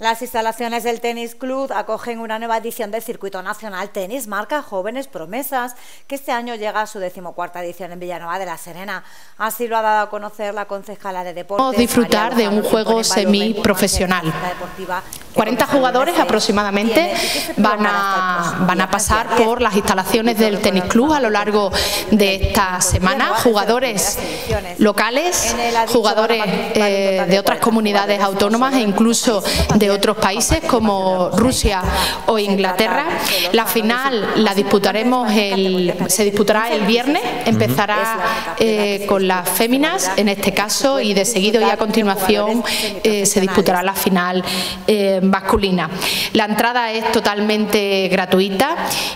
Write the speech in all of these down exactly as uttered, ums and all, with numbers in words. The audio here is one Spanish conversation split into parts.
Las instalaciones del Tenis Club acogen una nueva edición del Circuito Nacional Tenis Marca Jóvenes Promesas, que este año llega a su decimocuarta edición en Villanueva de la Serena. Así lo ha dado a conocer la concejala de Deportes. Podemos disfrutar de un juego semiprofesional. cuarenta jugadores aproximadamente van a, van a pasar por las instalaciones del Tenis Club a lo largo de esta semana. Jugadores locales, jugadores eh, de otras comunidades autónomas e incluso de otros países como Rusia o Inglaterra. La final la disputaremos el, se disputará el viernes, empezará eh, con las féminas en este caso y de seguido y a continuación eh, se disputará la final eh, masculina. La entrada es totalmente gratuita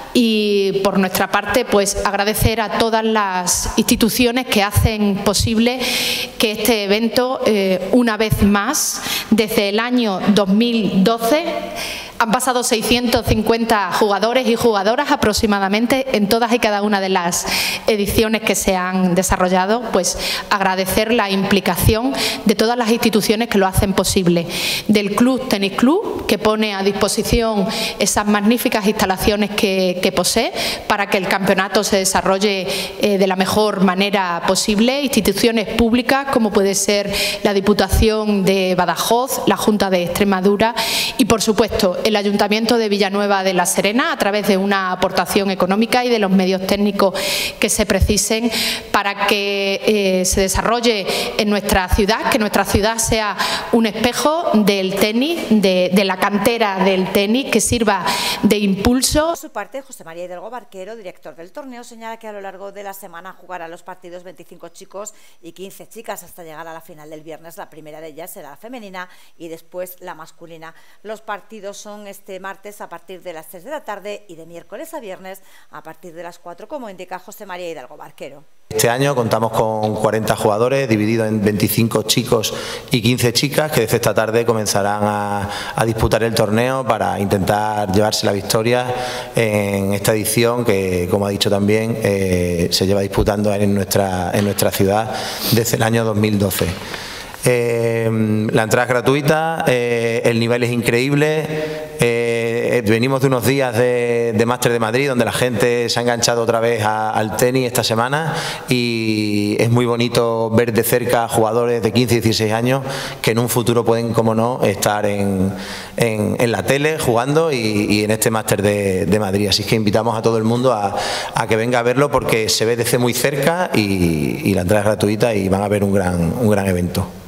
y por nuestra parte pues agradecer a todas las instituciones que hacen posible que este evento eh, una vez más desde el año dos mil doce han pasado seiscientos cincuenta jugadores y jugadoras aproximadamente en todas y cada una de las ediciones que se han desarrollado, pues agradecer la implicación de todas las instituciones que lo hacen posible, del Club Tenis Club, que pone a disposición esas magníficas instalaciones que, que posee para que el campeonato se desarrolle eh, de la mejor manera posible, instituciones públicas como puede ser la Diputación de Badajoz, la Junta de Extremadura y por supuesto el Ayuntamiento de Villanueva de la Serena a través de una aportación económica y de los medios técnicos que se precisen para que eh, se desarrolle en nuestra ciudad, que nuestra ciudad sea un espejo del tenis, de, de la cantera del tenis, que sirva de impulso. Por su parte, José María Hidalgo Barquero, director del torneo, señala que a lo largo de la semana jugarán los partidos veinticinco chicos y quince chicas hasta llegar a la final del viernes. La primera de ellas será la femenina y después la masculina. Los partidos son este martes a partir de las tres de la tarde y de miércoles a viernes a partir de las cuatro, como indica José María Hidalgo Barquero. Este año contamos con cuarenta jugadores divididos en veinticinco chicos y quince chicas que desde esta tarde comenzarán a, a disputar el torneo para intentar llevarse la victoria en esta edición que, como ha dicho también, eh, se lleva disputando en nuestra, en nuestra ciudad desde el año dos mil doce. Eh, la entrada es gratuita, eh, el nivel es increíble, eh, venimos de unos días de, de Máster de Madrid donde la gente se ha enganchado otra vez a, al tenis esta semana y es muy bonito ver de cerca jugadores de quince y dieciséis años que en un futuro pueden, como no, estar en, en, en la tele jugando y, y en este Máster de, de Madrid. Así que invitamos a todo el mundo a, a que venga a verlo porque se ve desde muy cerca y, y la entrada es gratuita y van a ver un gran, un gran evento.